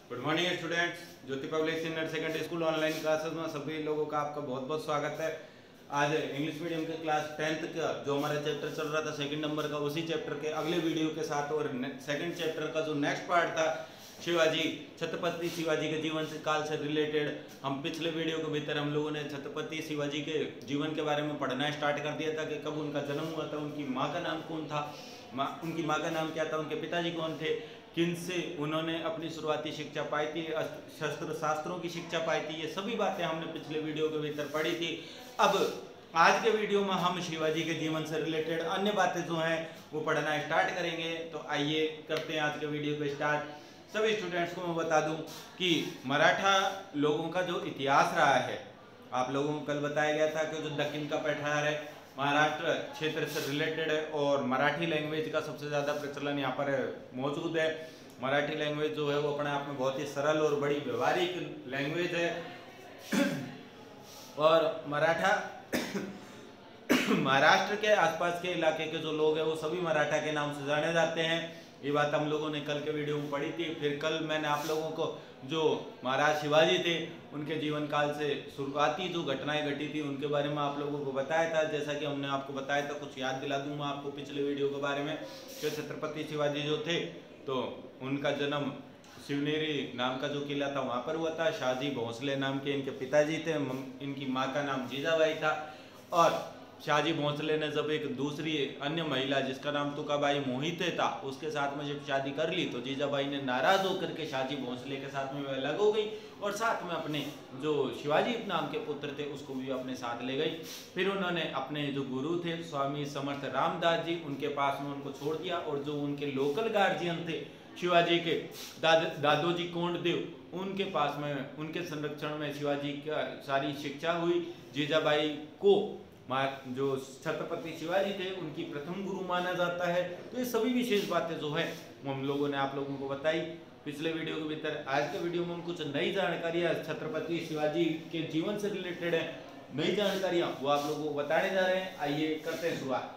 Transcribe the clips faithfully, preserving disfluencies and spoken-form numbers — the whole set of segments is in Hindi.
Good morning students. Jyoti public senior secondary school online classes में सभी लोगों का आपका बहुत बहुत स्वागत है। आज इंग्लिश मीडियम के क्लास टेंथ का जो हमारा चैप्टर चल रहा था सेकंड नंबर का, उसी चैप्टर के अगले वीडियो के साथ और सेकंड चैप्टर का जो नेक्स्ट पार्ट था शिवाजी, छत्रपति शिवाजी के जीवन से काल से रिलेटेड, हम पिछले वीडियो के भीतर हम लोगों ने छत्रपति शिवाजी के जीवन के बारे में पढ़ना स्टार्ट कर दिया था कि कब उनका जन्म हुआ था, उनकी माँ का नाम कौन था, माँ उनकी माँ का नाम क्या था, उनके पिताजी कौन थे, किन से उन्होंने अपनी शुरुआती शिक्षा पाई थी, शस्त्र शास्त्रों की शिक्षा पाई थी। ये सभी बातें हमने पिछले वीडियो के भीतर पढ़ी थी। अब आज के वीडियो में हम शिवाजी के जीवन से रिलेटेड अन्य बातें जो हैं वो पढ़ना स्टार्ट करेंगे। तो आइए करते हैं आज के वीडियो को स्टार्ट। सभी स्टूडेंट्स को मैं बता दूं कि मराठा लोगों का जो इतिहास रहा है, आप लोगों को कल बताया गया था कि जो दक्षिण का पठार है महाराष्ट्र क्षेत्र से रिलेटेड है और मराठी लैंग्वेज का सबसे ज़्यादा प्रचलन यहाँ पर मौजूद है। मराठी लैंग्वेज जो है वो अपने आप में बहुत ही सरल और बड़ी व्यवहारिक लैंग्वेज है और मराठा महाराष्ट्र के आसपास के इलाके के जो लोग हैं वो सभी मराठा के नाम से जाने जाते हैं। ये बात हम लोगों ने कल के वीडियो में पढ़ी थी। फिर कल मैंने आप लोगों को जो महाराज शिवाजी थे उनके जीवन काल से शुरुआती जो घटनाएं घटी थी उनके बारे में आप लोगों को बताया था। जैसा कि हमने आपको बताया था, कुछ याद दिला दूंगा आपको पिछले वीडियो के बारे में कि छत्रपति शिवाजी जो थे तो उनका जन्म शिवनेरी नाम का जो किला था वहाँ पर हुआ था। शाहजी भोंसले नाम के इनके पिताजी थे, इनकी माँ का नाम जीजाबाई था और शाहजी भोंसले ने जब एक दूसरी अन्य महिला जिसका नाम तुकाबाई मोहिते था उसके साथ में जब शादी कर ली तो जीजाबाई ने नाराज होकर के शाहजी भोंसले के साथ में अलग हो गई और साथ में अपने जो शिवाजी नाम के पुत्र थे उसको भी अपने साथ ले गई। फिर उन्होंने अपने जो गुरु थे स्वामी समर्थ रामदास जी उनके पास में उनको छोड़ दिया और जो उनके लोकल गार्जियन थे शिवाजी के दाद दादोजी कोंडदेव उनके पास में उनके संरक्षण में शिवाजी का सारी शिक्षा हुई। जीजाबाई को जो छत्रपति शिवाजी थे उनकी प्रथम गुरु माना जाता है। तो ये सभी विशेष बातें जो है वो हम लोगों ने आप लोगों को बताई पिछले वीडियो के भीतर। आज के वीडियो में हम कुछ नई जानकारियां छत्रपति शिवाजी के जीवन से रिलेटेड है, नई जानकारियां वो आप लोगों को बताने जा रहे हैं। आइए करते हैं शुरुआत।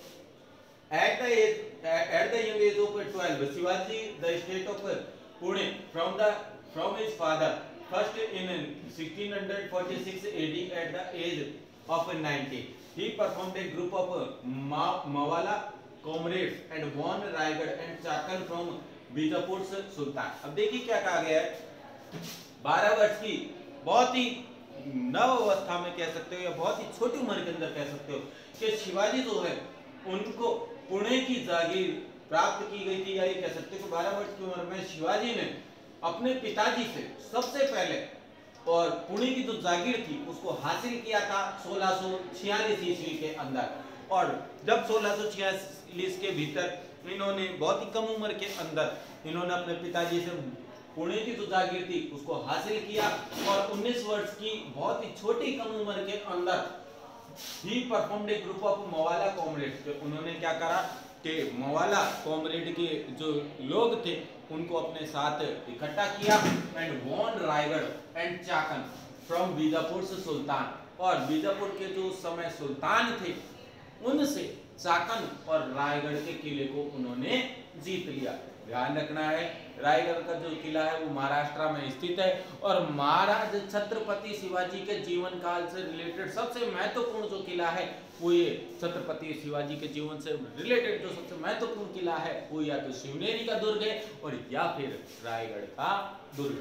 At the age, at the young age of twelve, Shivaji, the state of Pune, from the from his father, first in sixteen forty-six A D at the age of ninety, he performed a group of Mawala comrades and won Raigad and Chakan from Bijapur Sultan। अब देखिए क्या कहा गया है, बारह वर्ष की बहुत ही नव अवस्था में कह सकते हो या बहुत ही छोटी उम्र के अंदर कह सकते हो कि शिवाजी जो है उनको पुणे की जागीर प्राप्त की गई थी, या ये कह सकते हो कि बारह वर्ष की उम्र में शिवाजी ने अपने पिताजी से सबसे पहले और पुणे की जो जागीर थी उसको हासिल किया था सोलह सौ छियालीस ईस्वी के अंदर। और जब सोलह सौ छियालीस के भीतर इन्होंने बहुत ही कम उम्र के अंदर इन्होंने अपने पिताजी से पुणे की जो जागीर थी उसको हासिल किया और उन्नीस वर्ष की बहुत ही छोटी कम उम्र के अंदर ही performed a group of Mavala comrades. उन्होंने क्या करा कि मवाला कॉमरेड के जो लोग थे उनको अपने साथ इकट्ठा किया and won Raigad and Chakan from Bijapur से सुल्तान, और बीजापुर के जो समय सुल्तान थे उनसे चाकन और रायगढ़ के किले को उन्होंने जीत लिया। ध्यान रखना है रायगढ़ का जो किला है वो महाराष्ट्र में स्थित है और महाराज छत्रपति शिवाजी के जीवन काल से रिलेटेड सबसे महत्वपूर्ण जो किला है वो ये छत्रपति शिवाजी के जीवन से रिलेटेड जो सबसे महत्वपूर्ण किला है वो या तो शिवनेरी का दुर्ग है और या फिर रायगढ़ का दुर्ग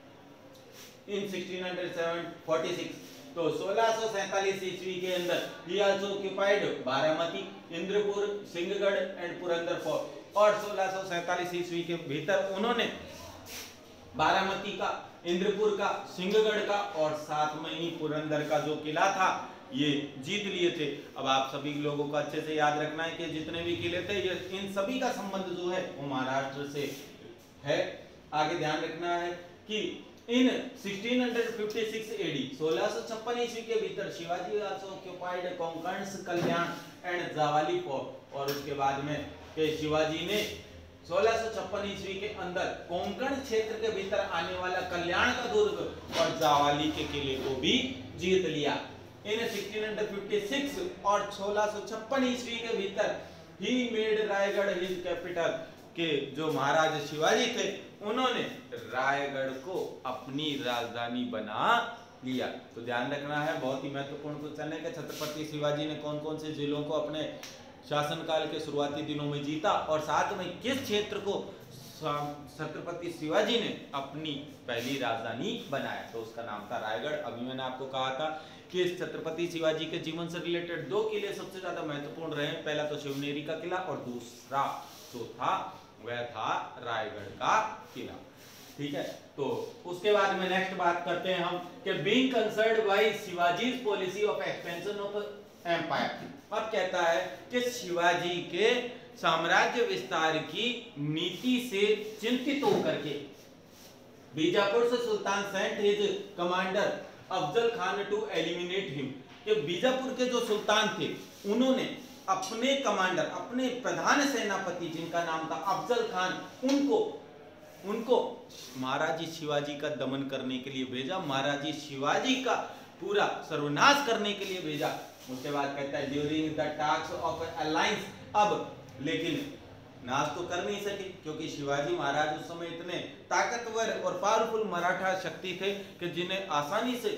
है। इन सिक्सटीन फोर्टी सिक्स तो सोलह सौ सैतालीस ईस्वी के अंदर ही also occupied Baramati, Indrapur, Sinhagad and Purandar fort, और सोलह सौ सैतालीस ईस्वी के भीतर उन्होंने बारामती का, इंद्रपुर का, सिंहगढ़ का और साथ में ही पुरंदर का जो किला था ये जीत लिए थे। अब आप सभी लोगों को अच्छे से याद रखना है कि जितने भी किले थे ये इन सभी का संबंध जो है वो महाराष्ट्र से है। आगे ध्यान रखना है कि in sixteen fifty six AD सोलह सौ छप्पन ईस्वी के भीतर Shivaji also occupied Konkan, Kalyan and Javali fort, और उसके बाद में कि शिवाजी ने सोलह सौ छप्पन ईस्वी के अंदर कोंकण क्षेत्र के भीतर आने वाला कल्याण का दुर्ग और जावाली के किले को भी जीत लिया। इन सिक्सटीन फिफ्टी सिक्स और सोलह सौ छप्पन ईस्वी के भीतर ही मेड रायगढ़ हिज कैपिटल, कि जो महाराज शिवाजी थे उन्होंने रायगढ़ को अपनी राजधानी बना लिया। तो ध्यान रखना है, बहुत ही महत्वपूर्ण क्वेश्चन है कि छत्रपति शिवाजी ने कौन कौन से जिलों को अपने शासनकाल के शुरुआती दिनों में जीता और साथ में किस क्षेत्र को छत्रपति शिवाजी ने अपनी पहली राजधानी बनाया। तो उसका नाम था रायगढ़। अभी मैंने आपको कहा था कि छत्रपति शिवाजी के जीवन से रिलेटेड दो किले सबसे ज्यादा महत्वपूर्ण रहे। पहला तो शिवनेरी का किला और दूसरा जो था वह था रायगढ़ का किला। ठीक है, तो उसके बाद में नेक्स्ट बात करते हैं हम कि being concerned by Shivaji policy of expansion of empire. अब कहता है कि शिवाजी के साम्राज्य विस्तार की नीति से चिंतित होकर के बीजापुर से sultan sent his commander Afzal Khan to eliminate him. कि बीजापुर के जो सुल्तान थे उन्होंने अपने कमांडर, अपने प्रधान सेनापति जिनका नाम था अफजल खान, उनको उनको महाराजी शिवाजी का दमन करने के लिए भेजा, महाराजी शिवाजी का पूरा सर्वनाश करने के लिए भेजा। उसके बाद कहता है during the task of alliance, अब लेकिन नाश तो कर नहीं सके क्योंकि शिवाजी महाराज उस समय इतने ताकतवर और पावरफुल मराठा शक्ति थे कि जिन्हें आसानी से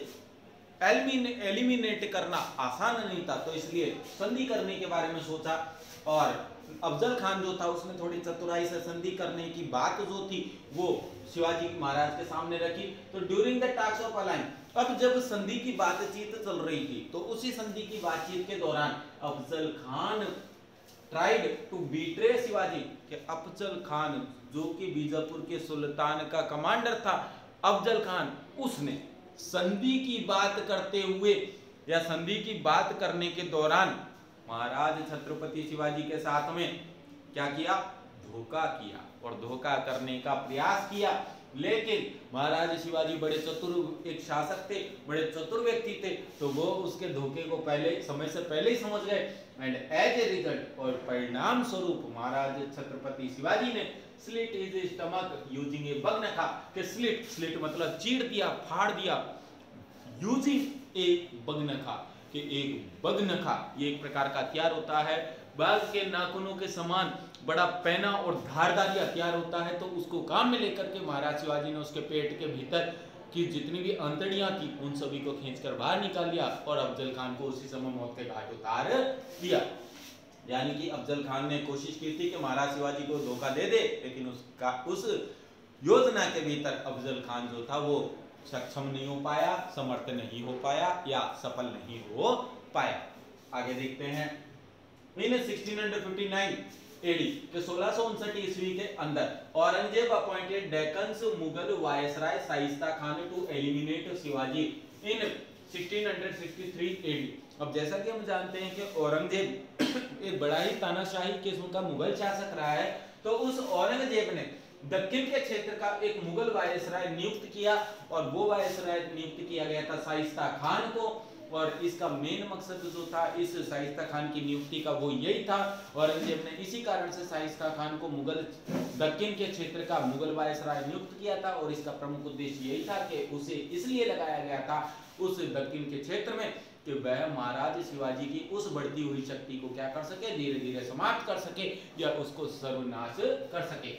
एलिमिनेट करना आसान नहीं था। तो इसलिए संधि करने के बारे में सोचा और अफजल खान जो था उसने थोड़ी चतुराई से संधि करने की बात जो थी वो शिवाजी महाराज के सामने रखी। तो during the task of alliance, अब जब संधि की बातचीत चल रही थी तो उसी संधि की बातचीत के दौरान Afzal Khan tried to betray Shivaji. कि अफजल खान जो कि बीजापुर के सुल्तान का कमांडर था, अफजल खान उसने संधि की बात करते हुए या संधि की बात करने के दौरान महाराज छत्रपति शिवाजी के साथ में क्या किया, धोखा किया और धोखा करने का प्रयास किया। लेकिन महाराज शिवाजी बड़े चतुर एक शासक थे, बड़े चतुर व्यक्ति थे, तो वो उसके धोखे को पहले समय से पहले ही समझ गए एंड एज ए रिजल्ट, और परिणाम स्वरूप महाराज छत्रपति शिवाजी ने slit his stomach using a baghnakha. के स्लिट स्लिट मतलब चीर दिया, फाड़ दिया, यूजिंग ए बगनखा कि एक बगनखा ये एक प्रकार का हथियार होता है, बाघ के नाखूनों के समान बड़ा पैना और धारदारी हथियार होता है। तो उसको काम में लेकर के महाराज शिवाजी ने उसके पेट के भीतर की जितनी भी अंतड़ियां थी उन सभी को खींचकर बाहर निकाल लिया और अफजल खान को उसी समय मौत के घाट उतार दिया। यानी कि अफजल खान ने कोशिश की थी कि महाराज शिवाजी को धोखा दे दे, लेकिन उसका उस योजना के भीतर अफजल खान जो था वो सक्षम नहीं हो पाया, समर्थ नहीं हो पाया या सफल नहीं हो पाया। आगे देखते हैं इन सोलह सौ उनसठ एडी के सोलह सौ उनसठ ईस्वी के अंदर Aurangzeb appointed Deccan Mughal viceroy Shaista Khan to eliminate Shivaji in सोलह सौ तिरसठ एडी। अब जैसा कि हम जानते हैं कि औरंगजेब एक बड़ा ही तानाशाही किस्म का मुगल शासक रहा है, तो उस औरंगजेब ने दक्षिण के क्षेत्र का एक मुगल वायसराय नियुक्त किया और वो वायसराय नियुक्त किया गया था शाइस्ता खान को। और इसका मेन मकसद जो था इस शाइस्ता खान की नियुक्ति का वो यही था, औरंगजेब ने इसी कारण से शाइस्ता खान को मुगल दक्षिण के क्षेत्र का मुगल वायसराय नियुक्त किया था और इसका प्रमुख उद्देश्य यही था कि उसे इसलिए लगाया गया था उस दक्षिण के क्षेत्र में कि वह महाराज शिवाजी की उस बढ़ती हुई शक्ति को क्या कर सके, धीरे धीरे समाप्त कर सके या उसको सर्वनाश कर सके।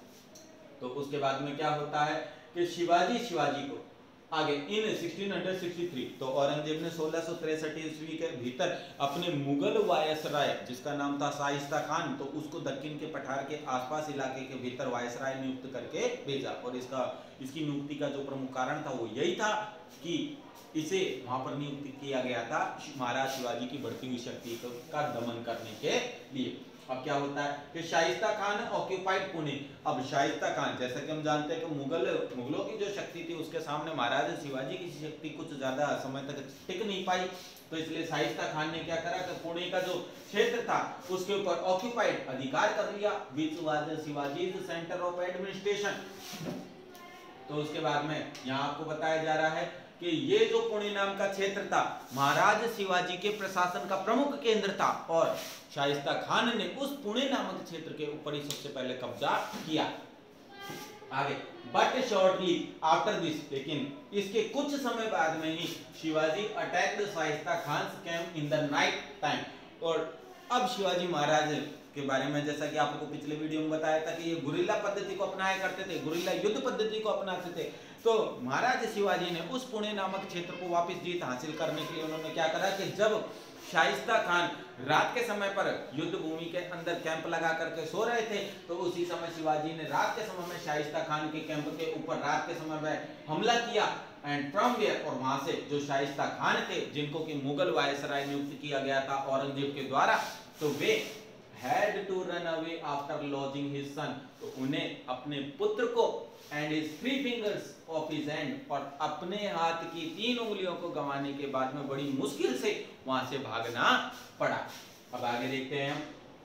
तो उसके बाद में क्या होता है कि शिवाजी शिवाजी को आगे इन सोलह सौ तिरसठ तो औरंगजेब ने सोलह सौ तिरसठ ईस्वी के भीतर अपने मुगल वायसराय जिसका नाम था शाइस्ता खान, तो उसको दक्षिण के पठार के आसपास इलाके के भीतर वायसराय नियुक्त करके भेजा। और इसका इसकी नियुक्ति का जो प्रमुख कारण था वो यही था कि इसे वहां पर नियुक्त किया गया था महाराज शिवाजी की बढ़ती हुई शक्ति का दमन करने के लिए। अब क्या होता है कि शाइस्ता खान ऑक्यूपाइड पुणे। अब शाइस्ता खान जैसा कि हम जानते हैं कि मुगल मुगलों की जो शक्ति थी उसके सामने महाराज शिवाजी की शक्ति कुछ ज्यादा समय तक टिक नहीं पाई, तो इसलिए शाइस्ता खान ने क्या करा कि पुणे का जो क्षेत्र था उसके ऊपर ऑक्यूपाइड अधिकार कर लिया, which was Shivaji centre of administration. तो उसके बाद में यहाँ आपको बताया जा रहा है कि ये जो पुणे नाम का क्षेत्र था महाराज शिवाजी के प्रशासन का प्रमुख केंद्र था और शाइस्ता खान ने उस पुणे नामक क्षेत्र के ऊपर ही सबसे पहले कब्जा किया। आगे बट शॉर्टली आफ्टर दिस, लेकिन इसके कुछ समय बाद में ही Shivaji attacked Shaista Khan camp in the night time. और अब शिवाजी महाराज के बारे में, जैसा कि आपको पिछले वीडियो में बताया था कि ये गुरिल्ला पद्धति को अपनाया करते थे, गुरिल्ला युद्ध पद्धति को अपनाते थे। तो महाराज शिवाजी ने उस पुणे नामक क्षेत्र को वापस जीत हासिल करने के लिए उन्होंने क्या करा कि जब शाइस्ता खान रात के समय पर युद्ध भूमि के अंदर कैंप लगा करके सो रहे थे, तो उसी समय शिवाजी ने रात के समय में शाइस्ता खान के कैंप के ऊपर रात के समय में हमला किया एंड फ्रॉम वेयर, और वहां से जो शाइस्ता खान थे जिनको कि मुगल वायसराय नियुक्त किया गया था औरंगजेब के द्वारा, तो वे had to run away after losing his son, तो उन्हें अपने पुत्र को and his three fingers of his hand, और अपने हाथ की तीन उंगलियों को गंवाने के बाद में बड़ी मुश्किल से वहां से भागना पड़ा। अब आगे देखते हैं हम।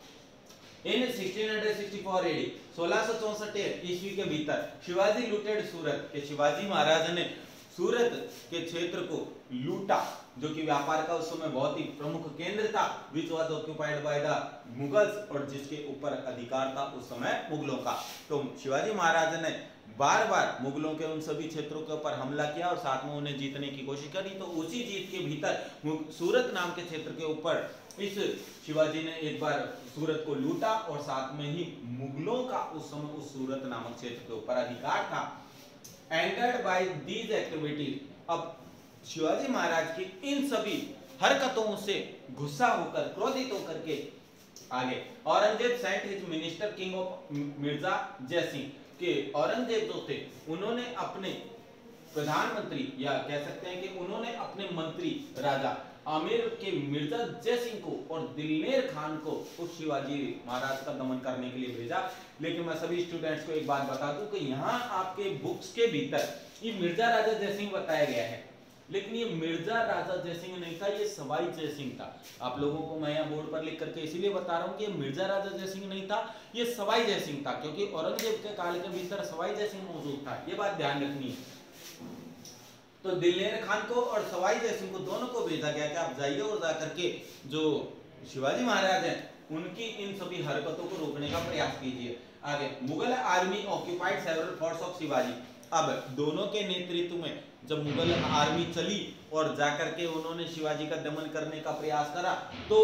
इन सोलह सौ चौंसठ एडी सोलह सौ चौसठ ईस्वी के भीतर शिवाजी लूटेड सूरत, के शिवाजी महाराज ने सूरत के क्षेत्र को लूटा, जो कि व्यापार का उस समय बहुत ही प्रमुख केंद्र था, which was occupied by the Mughals, और जिसके ऊपर अधिकार था उस समय मुगलों का। तो शिवाजी महाराज ने बार बार मुगलों के उन सभी क्षेत्रों के ऊपर हमला किया और साथ में उन्हें जीतने की कोशिश करी। तो उसी जीत के भीतर सूरत नाम के क्षेत्र के ऊपर इस शिवाजी ने एक बार सूरत को लूटा और साथ में ही मुगलों का उस समय उस सूरत नामक क्षेत्र के ऊपर अधिकार था। एंगर्ड बाय दीज एक्टिविटीज, अब शिवाजी महाराज की इन सभी हरकतों से गुस्सा होकर, क्रोधित होकर के आगे Aurangzeb sent his minister king of Mirza Jaisingh, के औरंगजेब जो थे उन्होंने अपने प्रधानमंत्री या कह सकते हैं कि उन्होंने अपने मंत्री राजा आमिर के मिर्जा जयसिंह को और दिलनेर खान को उस शिवाजी महाराज का दमन करने के लिए भेजा। लेकिन मैं सभी स्टूडेंट्स को एक बात बता दूं कि यहाँ आपके बुक्स के भीतर ये मिर्जा राजा जयसिंह बताया गया है, लेकिन ये मिर्जा राजा जयसिंह नहीं था, ये सवाई जयसिंह था। आप लोगों को मैं यहाँ बोर्ड पर लिख करके इसीलिए बता रहा हूँ कि ये मिर्जा राजा जयसिंह नहीं था, ये सवाई जयसिंह था, क्योंकि औरंगजेब के काल के भीतर सवाई जयसिंह मौजूद था, ये बात ध्यान रखनी है। तो दिलनेर खान को और सवाई जयसिंह को दोनों को भेजा गया कि आप जाइए और जाकर के जो शिवाजी महाराज हैं उनकी इन सभी हरकतों को रोकने का प्रयास कीजिए। आगे Mughal army occupied several forts of Shivaji, अब दोनों के नेतृत्व में जब मुगल आर्मी चली और जाकर के उन्होंने शिवाजी का दमन करने का प्रयास करा, तो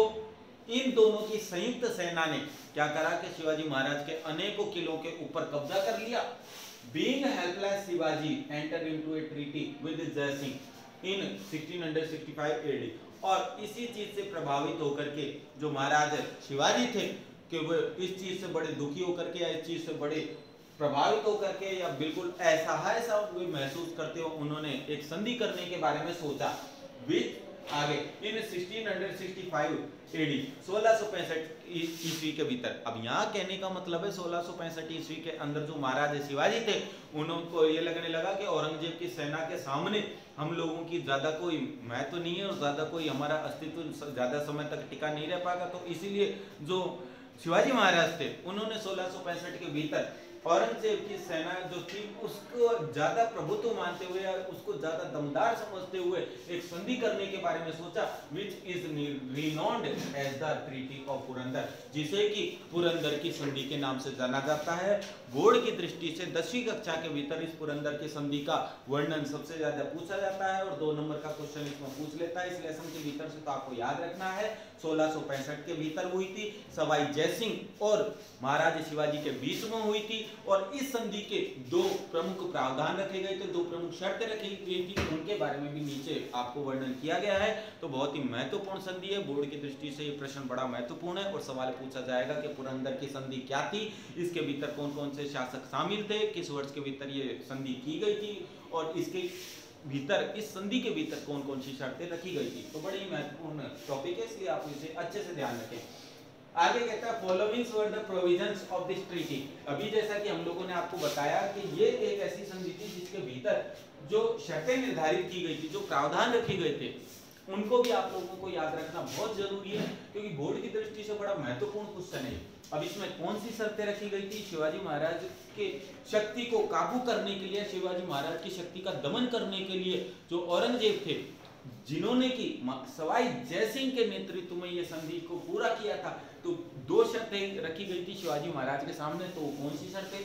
इन दोनों की संयुक्त सेना ने क्या करा कि शिवाजी महाराज के अनेकों किलों के ऊपर कब्जा कर लिया। Being helpless, Shivaji entered into a treaty with Jaisingh in सोलह सौ पैंसठ A D, और इसी चीज से प्रभावित होकर के जो महाराज शिवाजी थे कि वो इस चीज से बड़े दुखी होकर के या इस चीज से बड़े प्रभावित होकर के या बिल्कुल ऐसा है सा वे महसूस करते हो, उन्होंने एक संधि करने के बारे में सोचा। विच आगे इन सोलह सौ पैंसठ एडी सोलह सौ पैंसठ ईस्वी के भीतर। अब यहाँ कहने का मतलब है सोलह सौ पैंसठ ईस्वी के अंदर जो महाराज शिवाजी थे उनको ये लगने लगा कि औरंगजेब की सेना के सामने हम लोगों की ज्यादा कोई महत्व तो नहीं है और ज्यादा कोई हमारा अस्तित्व ज्यादा समय तक टिका नहीं रह पाएगा। तो इसीलिए जो शिवाजी महाराज थे उन्होंने सोलह सौ पैंसठ के भीतर औरंगजेब की सेना जो थी उसको ज्यादा प्रभुत्व मानते हुए या उसको ज्यादा दमदार समझते हुए एक संधि करने के बारे में सोचा, which is renowned as the treaty of Purandar, जिसे कि पुरंदर की संधि के नाम से जाना जाता है। बोर्ड की दृष्टि से दसवीं कक्षा के भीतर इस पुरंदर की संधि का वर्णन सबसे ज्यादा पूछा जाता है और दो नंबर का क्वेश्चन इसमें पूछ लेता है। इस लेसन के भीतर से तो आपको याद रखना है सोलह सौ पैंसठ के भीतर हुई थी, सवाई जयसिंह और महाराज शिवाजी के बीच में हुई थी, और इस संधि के दो प्रमुख प्रावधान रखे गए थे, दो प्रमुख शर्तें रखी गई थी, उनके बारे में भी नीचे आपको वर्णन किया गया है। तो बहुत ही महत्वपूर्ण संधि है, बोर्ड की दृष्टि से ये प्रश्न बड़ा महत्वपूर्ण है और सवाल पूछा जाएगा कि पुरंदर की संधि क्या थी, इसके भीतर कौन कौन से शासक शामिल थे, किस वर्ष के भीतर ये संधि की गई थी और इसके भीतर इस संधि के भीतर कौन कौन सी शर्तें रखी गई थी। तो बड़ी महत्वपूर्ण टॉपिक है, इसलिए आप इसे अच्छे से ध्यान रखें। आगे कहता है followings were the provisions of this treaty. अभी जैसा कि हम लोगों ने आपको बताया कि ये एक ऐसी संधि थी जिसके भीतर जो शर्तें निर्धारित की गई थी, जो प्रावधान रखे गए थे, उनको भी आप लोगों को याद रखना बहुत जरूरी है, क्योंकि बोर्ड की दृष्टि से बड़ा महत्वपूर्ण क्वेश्चन है। अब इसमें कौन सी शर्तें रखी गई थी? शिवाजी महाराज के शक्ति को काबू करने के लिए, शिवाजी महाराज की शक्ति का दमन करने के लिए जो औरंगजेब थे, जिन्होंने की सवाई जयसिंह के नेतृत्व में ये संधि को पूरा किया था, तो दो शर्तें रखी गई थी शिवाजी महाराज के सामने। तो कौन सी शर्तें थी?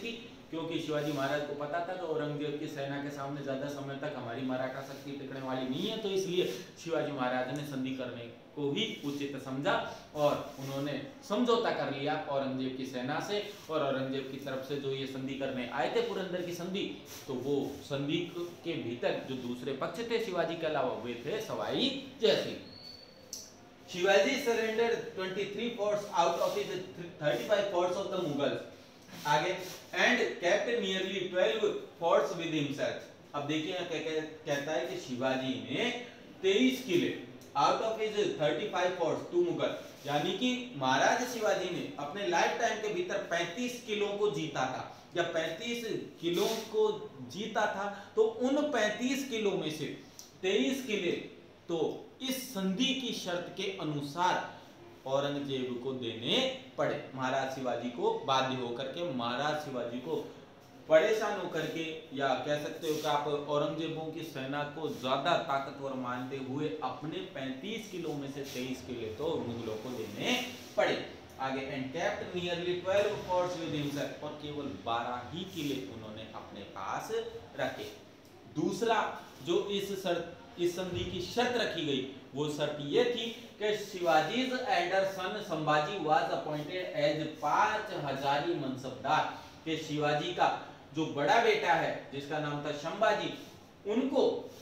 क्योंकि शिवाजी महाराज को पता था कि औरंगजेब की सेना के सामने ज्यादा समय तक हमारी मराठा शक्ति टिकने वाली नहीं है, तो इसलिए शिवाजी महाराज ने संधि करने को ही उचित समझा और उन्होंने समझौता कर लिया औरंगजेब की सेना से। और औरंगजेब की तरफ से जो ये संधि करने आए थे पुरंदर की संधि, तो वो संधि के भीतर जो दूसरे पक्ष थे शिवाजी के अलावा वे थे Sawai Jaisingh. Shivaji surrender twenty-three forts out of his thirty-five forts of the Mughals आगे and kept nearly twelve forts with himself। अब देखिए क्या कहता है कि शिवाजी ने तेईस किले out of his thirty-five forts to Mughal, यानी कि महाराज शिवाजी ने अपने लाइफ टाइम के भीतर पैंतीस किलों को जीता था या पैंतीस किलों को जीता था, तो उन पैंतीस किलों में से तेईस किले तो इस संधि की शर्त के अनुसार औरंगजेब को देने पड़े। महाराज शिवाजी को बाध्य होकर के, महाराज शिवाजी को परेशान होकर के, या कह सकते हो कि आप औरंगजेबों की सेना को ज्यादा ताकतवर मानते हुए अपने पैंतीस किलो में से तेईस किले तो मुगलों को देने पड़े। आगे and kept nearly twelve forts with himself, और केवल बारह ही किले उन्होंने अपने पास रखे। दूसरा जो इस शर्त इस संधि की शर्त रखी गई वो शर्त ये थी कि Shivaji's elder son Sambhaji was appointed as पांच हजारी मनसबदार, के शिवाजी का जो बड़ा बेटा है जिसका नाम था संभाजी, उनको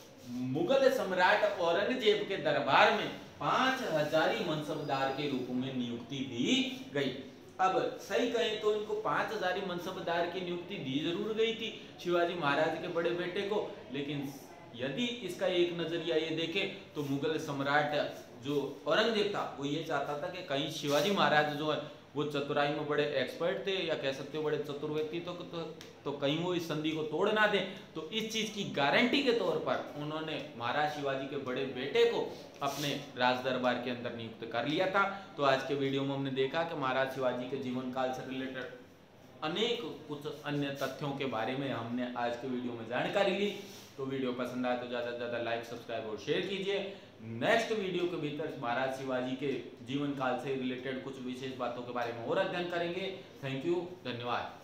मुगल सम्राट औरंगजेब के दरबार में पांच हजारी मनसबदार के रूप में नियुक्ति दी गई। अब सही कहें तो इनको पांच हजारी मनसबदार की नियुक्ति दी जरूर गई थी शिवाजी महाराज के बड़े बेटे को, लेकिन यदि इसका एक नजरिया ये देखें तो मुगल सम्राट जो औरंगजेब था वो ये चाहता था कि कहीं शिवाजी महाराज जो है वो चतुराई में बड़े एक्सपर्ट थे, या कह सकते हो बड़े चतुर व्यक्ति, तो, तो तो कहीं वो इस संधि को तोड़ ना दे। तो इस चीज की गारंटी के तौर पर उन्होंने महाराज शिवाजी के बड़े बेटे को अपने राज दरबार के अंदर नियुक्त कर लिया था। तो आज के वीडियो में हमने देखा कि महाराज शिवाजी के जीवन काल से रिलेटेड अनेक कुछ अन्य तथ्यों के बारे में हमने आज के वीडियो में जानकारी ली। तो वीडियो पसंद आए तो ज़्यादा से ज़्यादा लाइक, सब्सक्राइब और शेयर कीजिए। नेक्स्ट वीडियो के भीतर महाराज शिवाजी के जीवन काल से रिलेटेड कुछ विशेष बातों के बारे में और अध्ययन करेंगे। थैंक यू, धन्यवाद।